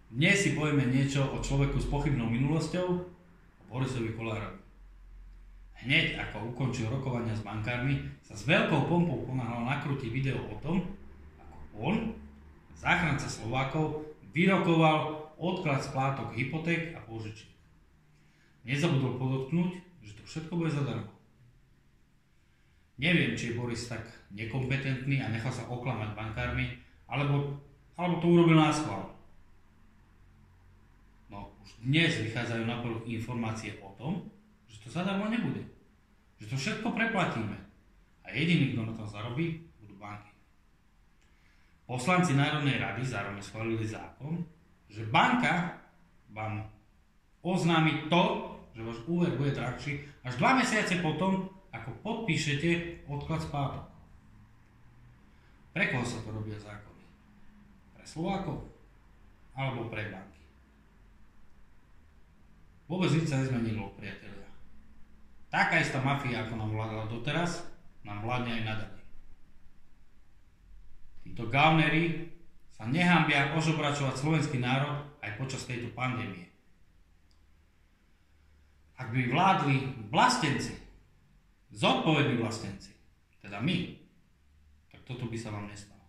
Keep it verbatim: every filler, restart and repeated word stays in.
Dnes si povieme niečo o človeku s pochybnou minulosťou, o Borisovi Kollárovi. Hneď ako ukončil rokovania s bankármi, sa s veľkou pompou ponáhľal nakrútiť video o tom, ako on, záchranca Slovákov, vyrokoval odklad splátok hypoték a pôžičiek. Nezabudol podotknúť, že to všetko bude zadarmo. Neviem, či je Boris tak nekompetentný a nechal sa oklamať bankármi, alebo, alebo to urobil náschvál. No, už dnes vychádzajú na povrch informácie o tom, že to zadarmo nebude. Že to všetko preplatíme. A jediný, kto na tom zarobí, budú banky. Poslanci Národnej rady zároveň schválili zákon, že banka vám oznámi to, že váš úver bude drahší až dva mesiace potom, ako podpíšete odklad splátok. Pre koho sa to robia zákony? Pre Slovákov? Alebo pre banky? Vôbec nič sa nezmenilo, priatelia. Taká istá mafia, ako nám vládala doteraz, nám vládne aj naďalej. Títo gaunery sa nehambia ožobračovať slovenský národ aj počas tejto pandémie. Ak by vládli vlastenci, zodpovední vlastenci, teda my, tak toto by sa vám nestalo.